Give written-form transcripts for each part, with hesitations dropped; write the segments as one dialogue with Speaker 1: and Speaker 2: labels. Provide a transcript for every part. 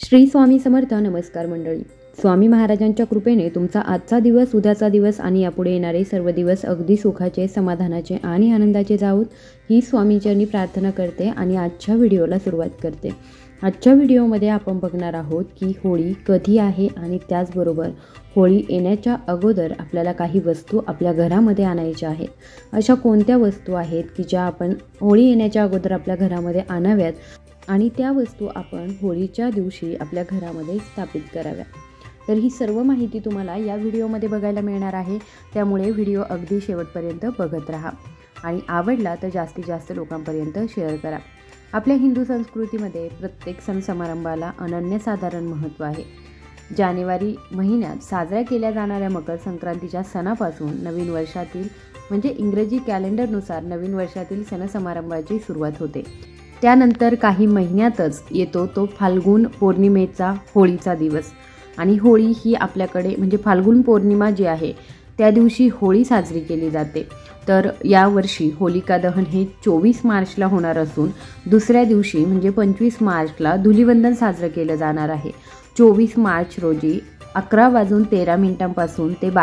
Speaker 1: श्री स्वामी समर्थ. नमस्कार मंडळी. स्वामी महाराजांच्या कृपेने तुमचा आजचा दिवस, उद्याचा दिवस आणि यापुढे येणारे सर्व दिवस अगदी सुखाचे, समाधानाचे आणि आनंदाचे जावोत ही स्वामीचरणी प्रार्थना करते आणि आजच्या व्हिडिओला सुरुवात करते. आजच्या व्हिडिओमध्ये आपण बघणार आहोत की होळी कधी आहे आणि त्याचबरोबर होळी येण्याच्या अगोदर आपल्याला काही वस्तू आपल्या घरामध्ये आणायच्या आहेत. अशा कोणत्या वस्तू आहेत की ज्या आपण होळी येण्याच्या अगोदर आपल्या घरामध्ये आणाव्यात आणि त्या वस्तू आपण होळीच्या दिवशी आपल्या घरामध्ये स्थापित कराव्या. तर ही सर्व माहिती तुम्हाला या व्हिडिओमध्ये बघायला मिळणार आहे. त्यामुळे व्हिडिओ अगदी शेवटपर्यंत बघत राहा आणि आवडला तर जास्तीत जास्त लोकांपर्यंत शेअर करा. आपल्या हिंदू संस्कृतीमध्ये प्रत्येक सण समारंभाला अनन्यसाधारण महत्त्व आहे. जानेवारी महिन्यात साजऱ्या केल्या जाणाऱ्या मकर संक्रांतीच्या सणापासून नवीन वर्षातील म्हणजे इंग्रजी कॅलेंडरनुसार नवीन वर्षातील सण समारंभाची सुरुवात होते. त्यानंतर काही महिन्यातच येतो तो फाल्गुन पौर्णिमेचा होळीचा दिवस. आणि होळी ही आपल्याकडे म्हणजे फाल्गुन पौर्णिमा जी आहे त्या दिवशी होळी साजरी केली जाते. तर यावर्षी होलिका दहन हे 24 मार्चला होणार असून दुसऱ्या दिवशी म्हणजे 25 मार्चला धुलिवंदन साजरं केलं जाणार आहे. 24 मार्च रोजी 11:13 ते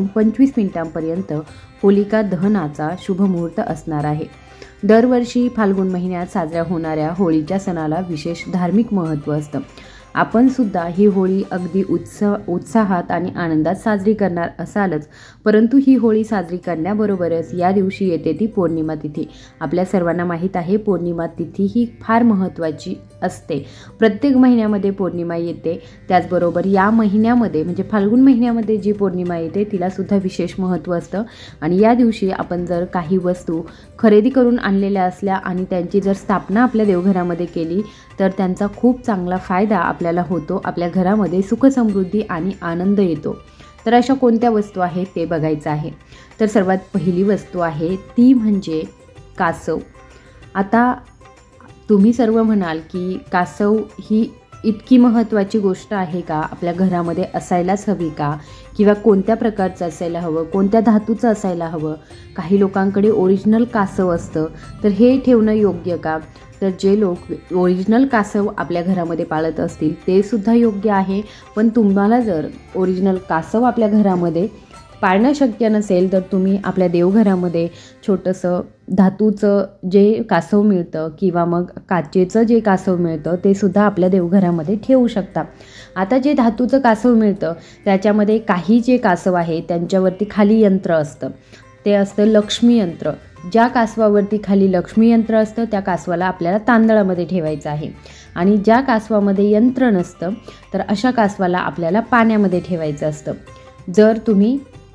Speaker 1: 12:25 होलिका दहनाचा शुभमुहूर्त असणार आहे. दरवर्षी फाल्गुन महिन्यात साजऱ्या होणाऱ्या होळीच्या सणाला विशेष धार्मिक महत्त्व असतं. आपण सुद्धा ही होळी अगदी उत्साहात आणि आनंदात साजरी करणार असालच, परंतु ही होळी साजरी करण्याबरोबरच या दिवशी येते ती पौर्णिमा तिथी. आपल्या सर्वांना माहीत आहे पौर्णिमा तिथी ही फार महत्त्वाची असते. प्रत्येक महिन्यामध्ये पौर्णिमा येते. त्याचबरोबर या महिन्यामध्ये म्हणजे फाल्गुन महिन्यामध्ये जी पौर्णिमा येते तिलासुद्धा विशेष महत्त्व असतं. आणि या दिवशी आपण जर काही वस्तू खरेदी करून आणलेल्या असल्या आणि त्यांची जर स्थापना आपल्या देवघरामध्ये केली तर त्यांचा खूप चांगला फायदा आपल्याला होतो. आपल्या घरामध्ये सुखसमृद्धी आणि आनंद येतो. तर अशा कोणत्या वस्तू आहेत ते बघायचं आहे. तर सर्वात पहिली वस्तू आहे ती म्हणजे कासव. आता तुम्ही सर्व म्हणाल की कासव ही इतकी महत्त्वाची गोष्ट आहे का, आपल्या घरामध्ये असायलाच हवी का, किंवा कोणत्या प्रकारचं असायला हवं, कोणत्या धातूचं असायला हवं. काही लोकांकडे ओरिजिनल कासव असतं तर हे ठेवणं योग्य का. तर जे लोक ओरिजिनल कासव आपल्या घरामध्ये पाळत असतील ते सुद्धा योग्य आहे. पण तुम्हाला जर ओरिजिनल कासव आपल्या घरामध्ये पाळणं शक्य नसेल तर तुम्ही आपल्या देवघरामध्ये छोटंसं धातूचं जे कासव मिळतं किंवा मग काचेचं जे कासव मिळतं ते सुद्धा आपल्या देवघरामध्ये ठेवू शकता. आता जे धातूचं कासव मिळतं त्याच्यामध्ये काही जे कासव आहे त्यांच्यावरती खाली यंत्र असतं. ते असतं लक्ष्मी यंत्र. ज्या कासवावरती खाली लक्ष्मी यंत्र असतं त्या कासवाला आपल्याला तांदळामध्ये ठेवायचं आहे. आणि ज्या कासवामध्ये यंत्र नसतं तर अशा कासवाला आपल्याला पाण्यामध्ये ठेवायचं असतं. जर तुम्ही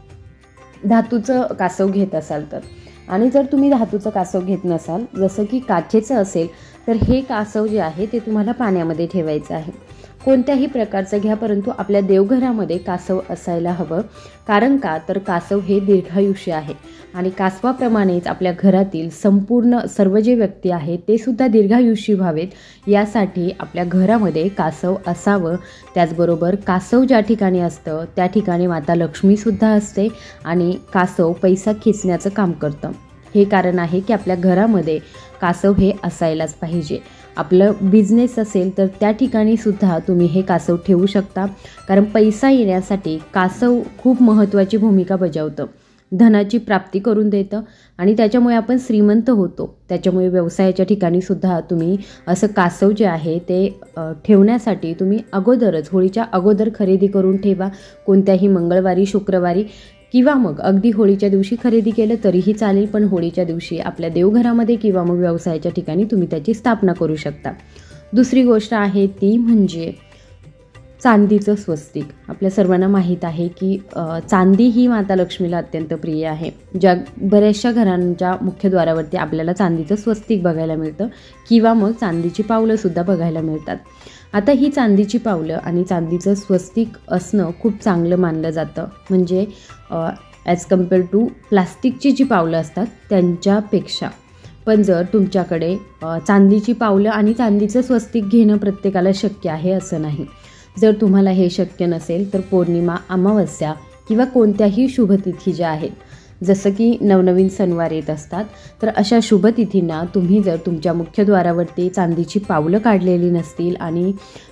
Speaker 1: धातूचं कासव घेत असाल तर. आणि जर तुम्ही धातूचं कासव घेत नसाल, जसं की काचेचं असेल, तर हे कासव जे आहे ते तुम्हाला पाण्यामध्ये ठेवायचं आहे. कोणत्याही प्रकारचं घ्या, परंतु आपल्या देवघरामध्ये कासव असायला हवं. कारण का तर कासव हे दीर्घायुष्य आहे आणि कासवाप्रमाणेच आपल्या घरातील संपूर्ण सर्व जे व्यक्ती आहेत ते सुद्धा दीर्घायुष्यी व्हावेत यासाठी आपल्या घरामध्ये कासव असावं. त्याचबरोबर कासव ज्या ठिकाणी असतं त्या ठिकाणी माता लक्ष्मीसुद्धा असते आणि कासव पैसा खेचण्याचं काम करतं. हे कारण आहे की आपल्या घरामध्ये कासव हे असायलाच पाहिजे. आपलं बिझनेस असेल तर त्या ठिकाणी सुद्धा तुम्ही हे कासव ठेवू शकता. कारण पैसा येण्यासाठी कासव खूप महत्त्वाची भूमिका बजावतं. धनाची प्राप्ती करून देतं आणि त्याच्यामुळे आपण श्रीमंत होतो. त्याच्यामुळे व्यवसायाच्या ठिकाणी सुद्धा तुम्ही असं कासव जे आहे ते ठेवण्यासाठी तुम्ही अगोदरच होळीच्या अगोदर खरेदी करून ठेवा. कोणत्याही मंगळवारी, शुक्रवारी किंवा मग अगदी होळीच्या दिवशी खरेदी केलं तरीही चालेल, पण होळीच्या दिवशी आपल्या देवघरामध्ये किंवा मग व्यवसायाच्या ठिकाणी तुम्ही त्याची स्थापना करू शकता. दुसरी गोष्ट आहे ती म्हणजे चांदीचं स्वस्तिक. आपल्या सर्वांना माहीत आहे की चांदी ही माता लक्ष्मीला अत्यंत प्रिय आहे. ज्या बऱ्याचशा घरांच्या मुख्यद्वारावरती आपल्याला चांदीचं स्वस्तिक बघायला मिळतं किंवा मग चांदीची पावलंसुद्धा बघायला मिळतात. आता ही चांदीची पावलं आणि चांदीचं स्वस्तिक असणं खूप चांगलं मानलं जातं. म्हणजे ॲज कम्पेअर टू प्लास्टिकची जी पावलं असतात त्यांच्यापेक्षा. पण जर तुमच्याकडे चांदीची पावलं आणि चांदीचं स्वस्तिक घेणं प्रत्येकाला शक्य आहे असं नाही. जर तुम्हाला हे शक्य नसेल तर पौर्णिमा, अमावस्या किंवा कोणत्याही शुभतिथी ज्या आहेत जसं की नवनवीन सणवार येत असतात, तर अशा शुभतिथींना तुम्ही जर तुमच्या मुख्यद्वारावरती चांदीची पावलं काढलेली नसतील आणि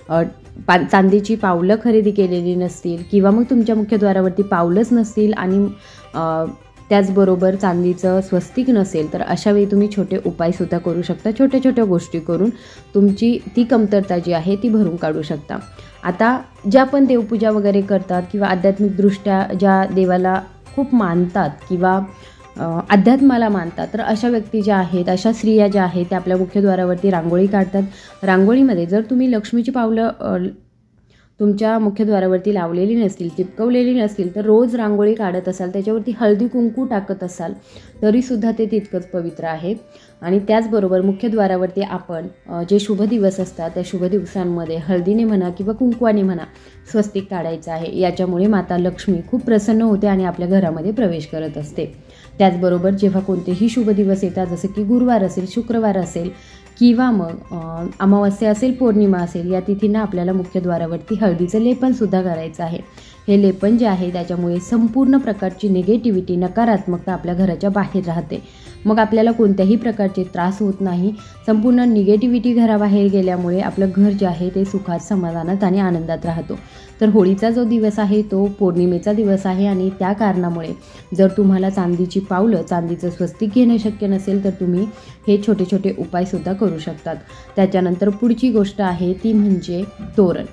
Speaker 1: चांदीची पावलं खरेदी केलेली नसतील किंवा मग तुमच्या मुख्यद्वारावरती पावलंच नसतील आणि त्याचबरोबर चांदीचं स्वस्तिक नसेल, तर अशावेळी तुम्ही छोटे उपायसुद्धा करू शकता. छोट्या छोट्या गोष्टी करून तुमची ती कमतरता जी आहे ती भरून काढू शकता. आता ज्या पण देवपूजा वगैरे करतात किंवा आध्यात्मिकदृष्ट्या ज्या देवाला खूप मानतात किंवा अध्यात्माला मानतात, तर अशा व्यक्ती ज्या आहेत, अशा स्त्रिया ज्या आहेत, त्या आपल्या मुख्यद्वारावरती रांगोळी काढतात. रांगोळीमध्ये जर तुम्ही लक्ष्मीची पावलं तुमच्या मुख्यद्वारावरती लावलेली नसतील, चिपकवलेली नसतील, तर रोज रांगोळी काढत असाल, त्याच्यावरती हळदी कुंकू टाकत असाल, तरीसुद्धा ते तितकंच पवित्र आहे. आणि त्याचबरोबर मुख्यद्वारावरती आपण जे शुभ दिवस असतात, त्या शुभ दिवसांमध्ये हळदीने म्हणा किंवा कुंकवाने म्हणा स्वस्तिक काढायचं आहे. याच्यामुळे माता लक्ष्मी खूप प्रसन्न होते आणि आपल्या घरामध्ये प्रवेश करत असते. त्याचबरोबर जेव्हा कोणतेही शुभ दिवस येतात, जसं की गुरुवार असेल, शुक्रवार असेल किंवा मग अमावस्या असेल, पौर्णिमा असेल, या तिथींना आपल्याला मुख्यद्वारावरती हळदीचं लेपनसुद्धा करायचं आहे. हे लेपन जे आहे त्याच्यामुळे संपूर्ण प्रकारची निगेटिव्हिटी, नकारात्मकता आपल्या घराच्या बाहेर राहते. मग आपल्याला कोणत्याही प्रकारचे त्रास होत नाही. संपूर्ण निगेटिव्हिटी घराबाहेर गेल्यामुळे आपलं घर जे आहे ते सुखात, समाधानात आणि आनंदात राहतो. तर होळीचा जो दिवस आहे तो पौर्णिमेचा दिवस आहे आणि त्या कारणामुळे जर तुम्हाला चांदीची पावलं, चांदीचं स्वस्तिक घेणं शक्य नसेल, तर तुम्ही हे छोटे छोटे उपायसुद्धा करू शकतात. त्याच्यानंतर पुढची गोष्ट आहे ती म्हणजे तोरण.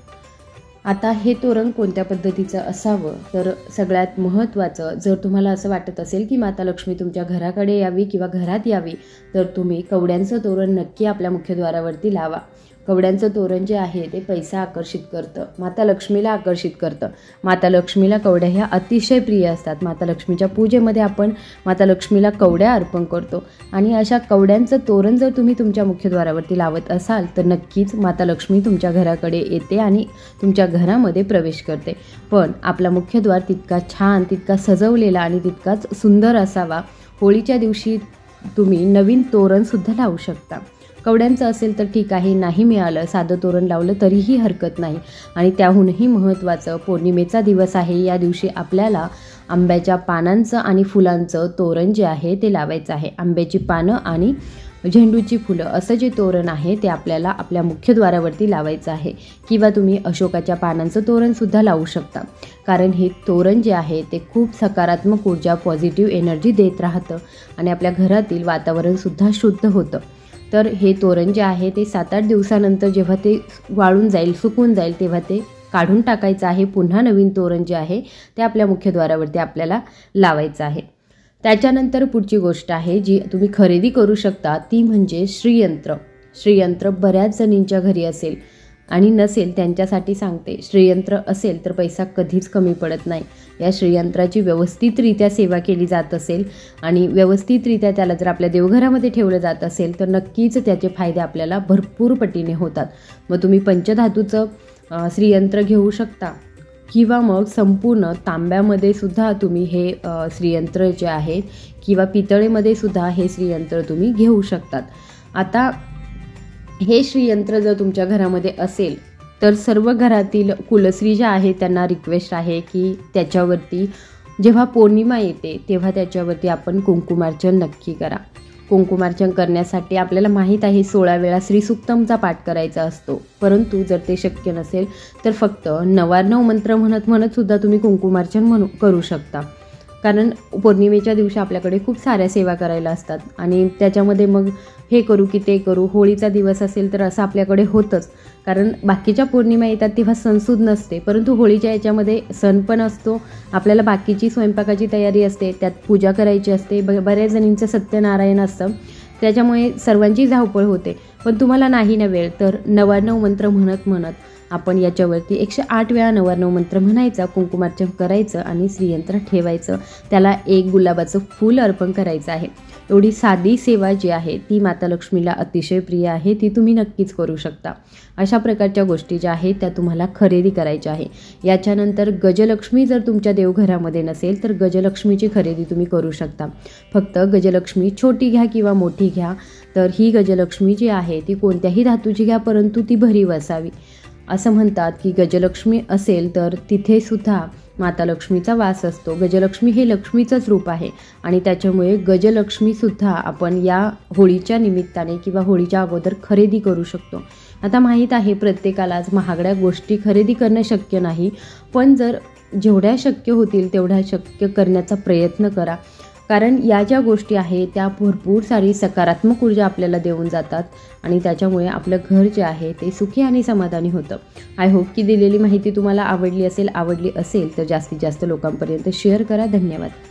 Speaker 1: आता हे तोरण कोणत्या पद्धतीचं असावं, तर सगळ्यात महत्त्वाचं, जर तुम्हाला असं वाटत असेल की माता लक्ष्मी तुमच्या घराकडे यावी किंवा घरात यावी, तर तुम्ही कवड्यांचं तोरण नक्की आपल्या मुख्यद्वारावरती लावा. कवड्यांचं तोरण जे आहे ते पैसा आकर्षित करतं, माता लक्ष्मीला आकर्षित करतं. माता लक्ष्मीला कवड्या ह्या अतिशय प्रिय असतात. माता लक्ष्मीच्या पूजेमध्ये आपण माता लक्ष्मीला कवड्या अर्पण करतो आणि अशा कवड्यांचं तोरण जर तुम्ही तुमच्या मुख्यद्वारावरती लावत असाल, तर नक्कीच माता लक्ष्मी तुमच्या घराकडे येते आणि तुमच्या घरामध्ये प्रवेश करते. पण आपला मुख्यद्वार तितका छान, तितका सजवलेला आणि तितकाच सुंदर असावा. होळीच्या दिवशी तुम्ही नवीन तोरणसुद्धा लावू शकता. कवड्यांचं असेल तर ठीक आहे, नाही मिळालं साधं तोरण लावलं तरीही हरकत नाही. आणि त्याहूनही महत्त्वाचं, पौर्णिमेचा दिवस आहे, या दिवशी आपल्याला आंब्याच्या पानांचं आणि फुलांचं तोरण जे आहे ते लावायचं आहे. आंब्याची पानं आणि झेंडूची फुलं असं जे तोरण आहे ते आपल्याला आपल्या मुख्यद्वारावरती लावायचं आहे. किंवा तुम्ही अशोकाच्या पानांचं तोरणसुद्धा लावू शकता. कारण हे तोरण जे आहे ते खूप सकारात्मक ऊर्जा, पॉझिटिव्ह एनर्जी देत राहतं आणि आपल्या घरातील वातावरणसुद्धा शुद्ध होतं. तर हे तोरण जे आहे ते 7-8 दिवसानंतर जेव्हा ते वाळून जाईल, सुकून जाईल, तेव्हा ते काढून टाकायचं आहे. पुन्हा नवीन तोरण जे आहे ते आपल्या मुख्यद्वारावरती आपल्याला लावायचं आहे. त्याच्यानंतर पुढची गोष्ट आहे जी तुम्ही खरेदी करू शकता, ती म्हणजे श्रीयंत्र. श्रीयंत्र बऱ्याच जणींच्या घरी असेल आणि नसेल त्यांच्यासाठी सांगते. श्रीयंत्र असेल तर पैसा कधीच कमी पडत नाही. या श्रीयंत्राची व्यवस्थितरित्या सेवा केली जात असेल आणि व्यवस्थितरित्या त्याला जर आपल्या देवघरामध्ये ठेवलं जात असेल, तर नक्कीच त्याचे फायदे आपल्याला भरपूर पटीने होतात. मग तुम्ही पंचधातूचं श्रीयंत्र घेऊ शकता किंवा मग संपूर्ण तांब्यामध्ये सुद्धा तुम्ही हे श्रीयंत्र जे आहे किंवा पितळेमध्ये सुद्धा हे श्रीयंत्र तुम्ही घेऊ शकतात. आता हे श्रीयंत्र जर तुमच्या घरामध्ये असेल, तर सर्व घरातील कुलस्त्री ज्या आहेत त्यांना रिक्वेस्ट आहे की त्याच्यावरती जेव्हा पौर्णिमा येते तेव्हा त्याच्यावरती आपण कुंकुमार्चन नक्की करा. कुंकुमार्चन करण्यासाठी आपल्याला माहीत आहे 16 वेळा श्रीसूक्तमचा पाठ करायचा असतो. परंतु जर ते शक्य नसेल तर फक्त 9 मंत्र म्हणत सुद्धा तुम्ही कुंकुमार्चन करू शकता. कारण पौर्णिमेच्या दिवशी आपल्याकडे खूप साऱ्या सेवा करायला असतात आणि त्याच्यामध्ये मग हे करू की ते करू. होळीचा दिवस असेल तर असं आपल्याकडे होतंच, कारण बाकीच्या पौर्णिमा येतात तेव्हा सणसूद नसते, परंतु होळीच्या याच्यामध्ये सण पण असतो. आपल्याला बाकीची स्वयंपाकाची तयारी असते, त्यात पूजा करायची असते, बऱ्याच जणींचं सत्यनारायण असतं, त्याच्यामुळे सर्वांची धावपळ होते. पण तुम्हाला नाही ना वेळ, तर 99 मंत्र म्हणत आपण याच्यावरती 108 वेळा 99 मंत्र म्हणायचा, कुंकुमार्चन करायचं आणि श्रीयंत्र ठेवायचं. त्याला एक गुलाबाचं फूल अर्पण करायचं आहे. एवढी साधी सेवा जी आहे ती माता लक्ष्मीला अतिशय प्रिय आहे, ती तुम्ही नक्कीच करू शकता. अशा प्रकारच्या गोष्टी ज्या आहेत त्या तुम्हाला खरेदी करायच्या आहे. याच्यानंतर गजलक्ष्मी जर तुमच्या देवघरामध्ये नसेल तर गजलक्ष्मीची खरेदी तुम्ही करू शकता. फक्त गजलक्ष्मी छोटी घ्या किंवा मोठी घ्या. तर ही गजलक्ष्मी जी आहे ती कोणत्याही धातूची घ्या, परंतु ती भरीव असावी. असं म्हणतात की गजलक्ष्मी असेल तर तिथे सुद्धा माता लक्ष्मीचा वास असतो. गजलक्ष्मी हे लक्ष्मीचंच रूप आहे आणि त्याच्यामुळे गजलक्ष्मीसुद्धा आपण या होळीच्या निमित्ताने किंवा होळीच्या अगोदर खरेदी करू शकतो. आता माहीत आहे प्रत्येकालाच महागड्या गोष्टी खरेदी करणं शक्य नाही, पण जर जेवढ्या शक्य होतील तेवढ्या शक्य करण्याचा प्रयत्न करा. कारण या ज्या गोष्टी आहेत त्या भरपूर सारी सकारात्मक ऊर्जा आपल्याला देऊन जातात आणि त्याच्यामुळे आपलं घर जे आहे ते सुखी आणि समाधानी होतं. आय होप की दिलेली माहिती तुम्हाला आवडली असेल तर जास्तीत जास्त लोकांपर्यंत शेअर करा. धन्यवाद.